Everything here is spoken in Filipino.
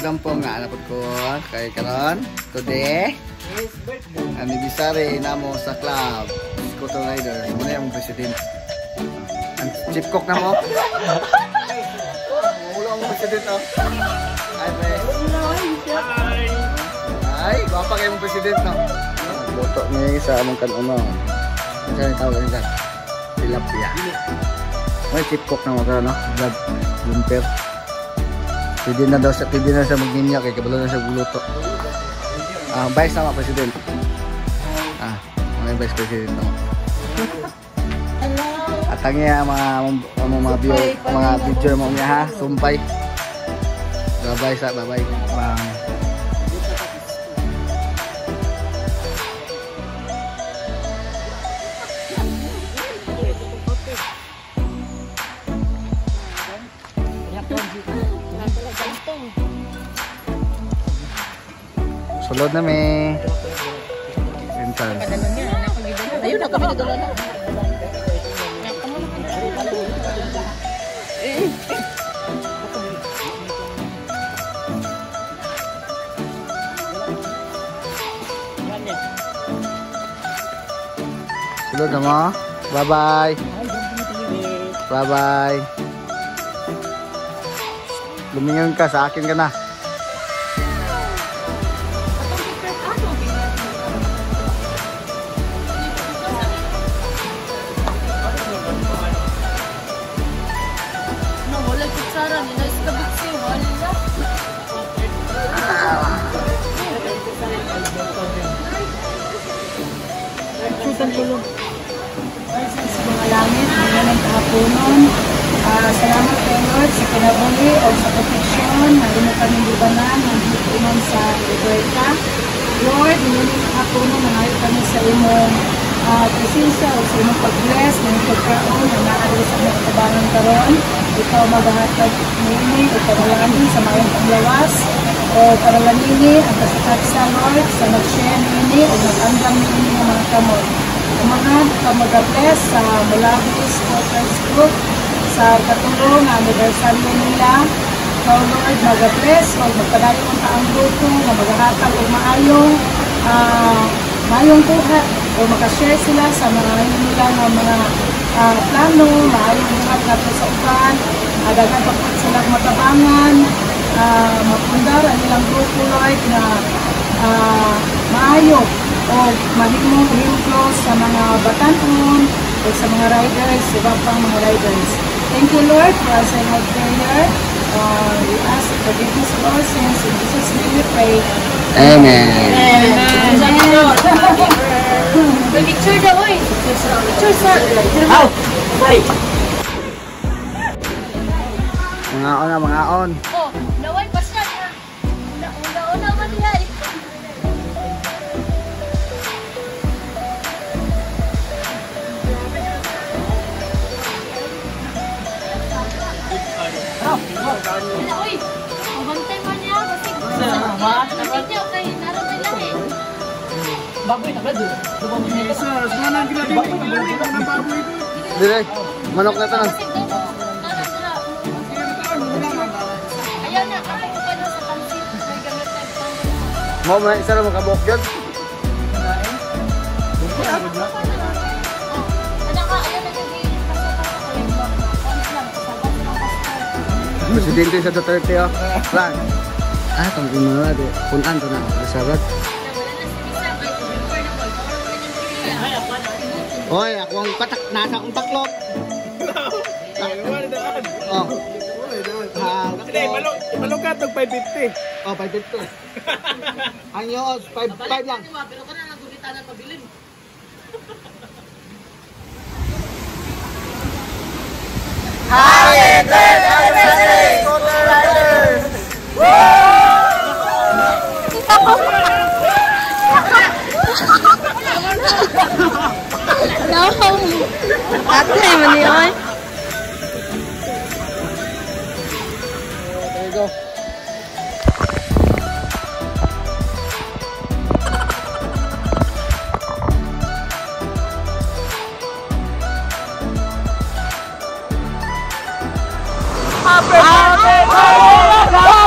kampong nga napod ko kay karon today. Anniversary namo sa club Scooter Riders. Muna yung president. Ang chief cook na mo. Ulo ang president oh. Ay, pre. Ay, bapa kayo mong president no. Boto niya sa among kanuno. Ano tawag nila? Tilapia. May chief cook na mo karon no. Vlog jumper. Pwede na siya magninya kay kabalo na siya guluto. Vice sama president. Mga vice president mo. At ang iya mga video mo niya ha, sumpay. Bye-bye sa bye-bye. Sulod na may entrance. Ayun ako binadala na. Sulod na mo. Bye-bye. Bye-bye. Lumingon ka, sa akin ka na. Mga langit, mga ng kahaponon. Salamat po Lord sa kinabuli o sa proteksyon na rin kami libanan ng hipunan sa Roberta. Lord, hindi kahaponon na ngayon kami sa imong presensya o sa imong pag-bless ng pagkaon na naalis sa mga kabangan karon. Ikaw maghahatag nini o panalangin sa mayong panglawas o panalangin ang kasakat sa Lord sa nag-share nini o nag-andam nini ng mga kamot. Umahan ka mag-bless sa Mulabis Waters Group sa katulong na anibersaryo nila. Ikaw Lord mag-bless o magpadayon ang taang grupo na maghahatag o maayong buhat o makashare sila sa mga nila ng mga plano, maayong buhat natin sa upan, dagan pa po silang matabangan, mapundar ang ilang grupo Lord na maayo o mahimong inflow sa mga batanon o sa mga riders, iba pang mga riders. Thank you Lord for answering our prayer. We ask the forgiveness of our sins. In Jesus' name we pray. Amen. May picture daw eh. Picture sir. Mga on. Oh, naway pa siya. Una man niya. Uy, mabantay man niya kasi video kay naroon nila eh. Baboy na ba doon? Dire, manok na tanan. Ayaw na, ako pa na sa pansit. May gamit tayo. Mo na isa ra makabuok jud. Presidente sa Duterte oh. Plan. Tong imo de punan to na sabat. Oy, ako ang patak nasa akong taklop. Oh. Hindi, malong ka itong 550. Oh, 550. Ang yos, 5 lang. Pero ka na nagulitan at pabilin. Happy birthday, Scooter Riders! No. Ate, mani oy. There you go. Happy birthday!